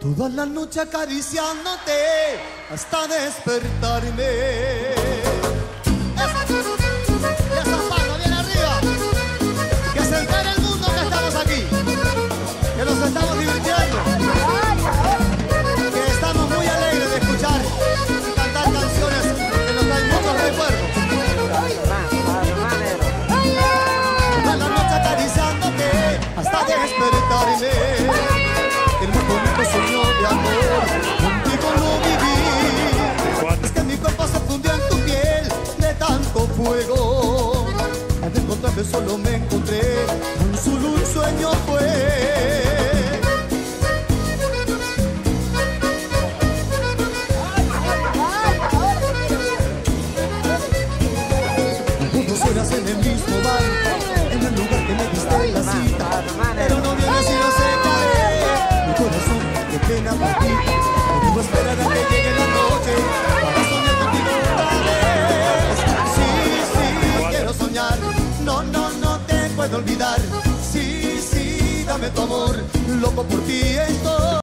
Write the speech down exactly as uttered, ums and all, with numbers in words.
Toda la noche acariciándote hasta despertarme. Y esa palma bien arriba. Que se entere el mundo que estamos aquí, que nos estamos divirtiendo, que estamos muy alegres de escuchar y cantar canciones que nos traen muchos recuerdos. Toda la noche acariciándote hasta despertarme. El más bonito sueño de amor contigo lo viví. Es que mi cuerpo se fundió en tu piel de tanto fuego. Al encontrarme solo me encontré, tan solo un sueño fue. Juntos horas en el mismo bar, en el lugar que me diste la cita, pero no vienes y no se cae. Mi corazón de pena por ti, no puedo esperar a que llegue la noche para soñar contigo otra vez. Sí, sí, quiero soñar, no, no, no te puedo olvidar. Sí, sí, dame tu amor, loco por ti estoy.